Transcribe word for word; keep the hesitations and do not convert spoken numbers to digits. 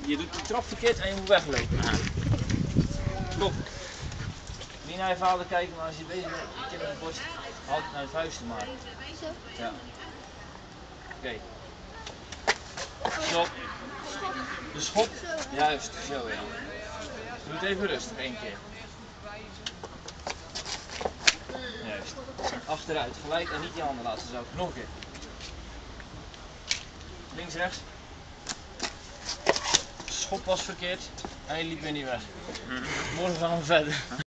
je doet de trap verkeerd en je moet weglopen. Stop. Niet naar je vader kijken, maar als je bezig bent met je kind op de borst, haal het naar het vuist maar. Ja. Oké. Okay. Stop. De schop. Juist, zo ja. Doe het even rustig, één keer. Juist. Achteruit, gelijk en niet die handen laten zo. Nog een keer. Links, rechts. De schop was verkeerd en je liep weer niet weg. Morgen gaan we verder.